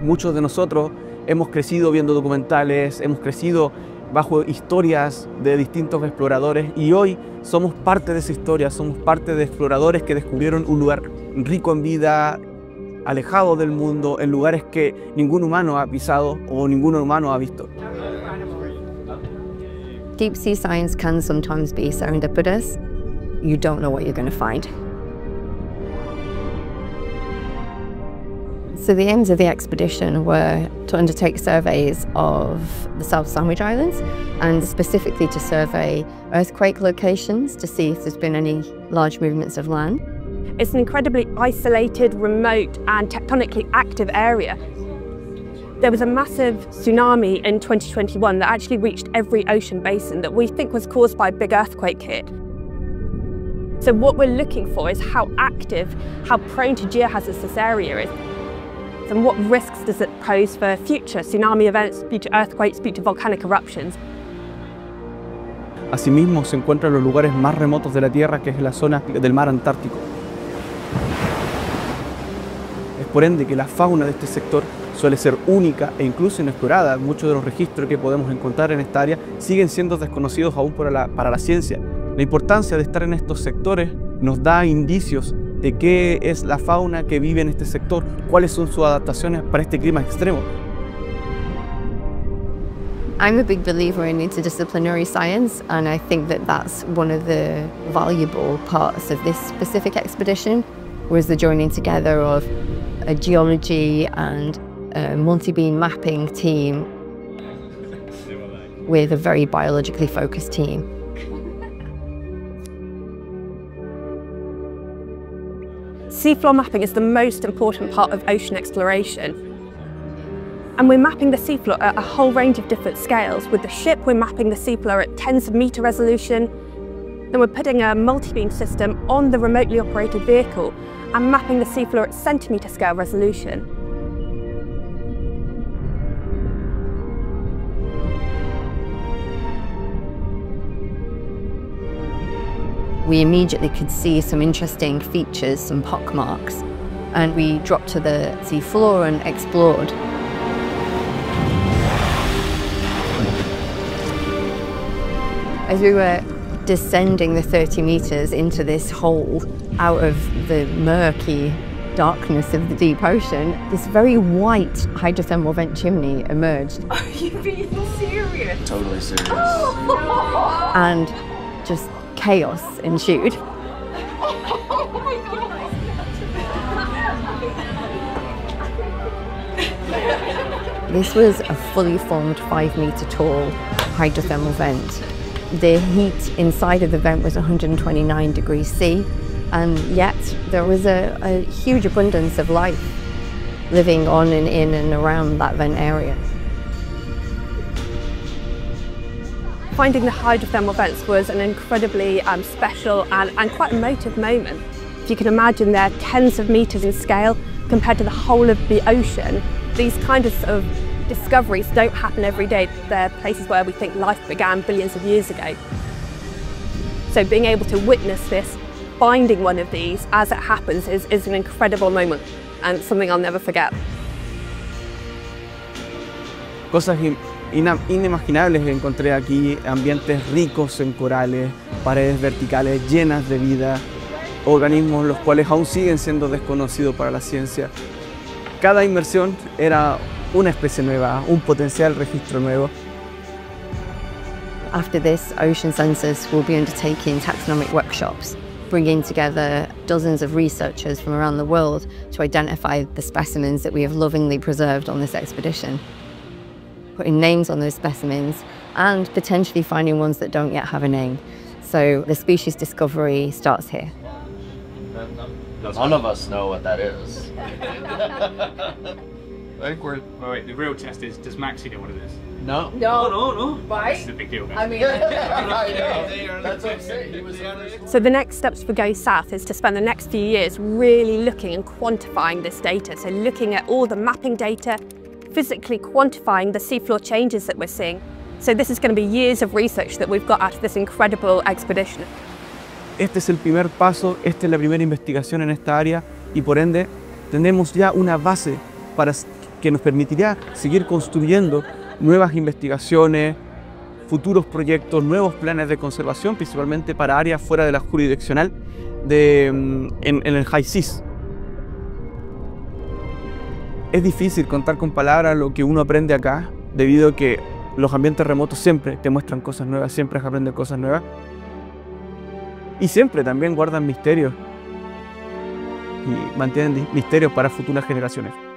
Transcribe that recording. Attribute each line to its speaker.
Speaker 1: Muchos de nosotros hemos crecido viendo documentales, hemos crecido bajo historias de distintos exploradores y hoy somos parte de esa historia, somos parte de exploradores que descubrieron un lugar rico en vida, alejado del mundo, en lugares que ningún humano ha pisado o ningún humano ha visto.
Speaker 2: Deep sea science can sometimes be serendipitous. You don't know what you're going to find. So the aims of the expedition were to undertake surveys of the South Sandwich Islands and specifically to survey earthquake locations to see if there's been any large movements of land.
Speaker 3: It's an incredibly isolated, remote and tectonically active area. There was a massive tsunami in 2021 that actually reached every ocean basin that we think was caused by a big earthquake hit. So what we're looking for is how active, how prone to geohazards this area is. And what risks does it pose for future tsunami events, future earthquakes, future volcanic eruptions?
Speaker 1: Asimismo, se encuentran los lugares más remotos de la Tierra, que es la zona del mar Antártico. Es por ende que la fauna de este sector suele ser única e incluso inexplorada. Muchos de los registros que podemos encontrar en esta área siguen siendo desconocidos aún para la ciencia. La importancia de estar en estos sectores nos da indicios de qué es la fauna que vive en este sector, cuáles son sus adaptaciones para este clima extremo.
Speaker 2: I'm a big believer in interdisciplinary science, and I think that that's one of the valuable parts of this specific expedition, was the joining together of a geology and a multi-beam mapping team with a very biologically focused team.
Speaker 3: Seafloor mapping is the most important part of ocean exploration. And we're mapping the seafloor at a whole range of different scales. With the ship, we're mapping the seafloor at tens of metre resolution. Then we're putting a multi-beam system on the remotely operated vehicle and mapping the seafloor at centimetre scale resolution.
Speaker 2: We immediately could see some interesting features, some pock marks, and we dropped to the sea floor and explored. As we were descending the 30 metres into this hole out of the murky darkness of the deep ocean, this very white hydrothermal vent chimney emerged.
Speaker 4: Are you being serious?
Speaker 5: Totally serious.
Speaker 4: Oh.
Speaker 2: And just chaos ensued.
Speaker 4: Oh my God.
Speaker 2: This was a fully formed 5 metre tall hydrothermal vent. The heat inside of the vent was 129 degrees C, and yet there was a huge abundance of life living on and in and around that vent area.
Speaker 3: Finding the hydrothermal vents was an incredibly special and quite emotive moment. If you can imagine, they're tens of metres in scale compared to the whole of the ocean. These kind of discoveries don't happen every day. They're places where we think life began billions of years ago. So being able to witness this, finding one of these as it happens is an incredible moment and something I'll never forget.
Speaker 1: Cosas inimaginables encontré aquí, ambientes ricos en corales, paredes verticales llenas de vida, organismos los cuales aún siguen siendo desconocidos para la ciencia. Cada inmersión era una especie nueva, un potencial registro nuevo.
Speaker 2: After this, Ocean Census will be undertaking taxonomic workshops, bringing together dozens of researchers from around the world to identify the specimens that we have lovingly preserved on this expedition, putting names on those specimens and potentially finding ones that don't yet have a name. So the species discovery starts here.
Speaker 5: None of us know what that is. I think we're...
Speaker 6: Wait, the real test is, does Maxie know what it is?
Speaker 5: No.
Speaker 6: No.
Speaker 4: Why?
Speaker 6: This is a big deal, guys.
Speaker 4: I mean,
Speaker 5: That's what I'm saying. He was the first.
Speaker 3: So the next steps for GoSouth is to spend the next few years really looking and quantifying this data. So looking at all the mapping data, physically quantifying the seafloor changes that we're seeing. So this is going to be years of research that we've got out of this incredible expedition.
Speaker 1: Este es el primer paso, esta es la primera investigación en esta área y por ende tenemos ya una base para que nos permitiría seguir construyendo nuevas investigaciones, futuros proyectos, nuevos planes de conservación, principalmente para áreas fuera de la jurisdiccional en el high seas. Es difícil contar con palabras lo que uno aprende acá, debido a que los ambientes remotos siempre te muestran cosas nuevas, siempre aprendes cosas nuevas. Y siempre también guardan misterios y mantienen misterios para futuras generaciones.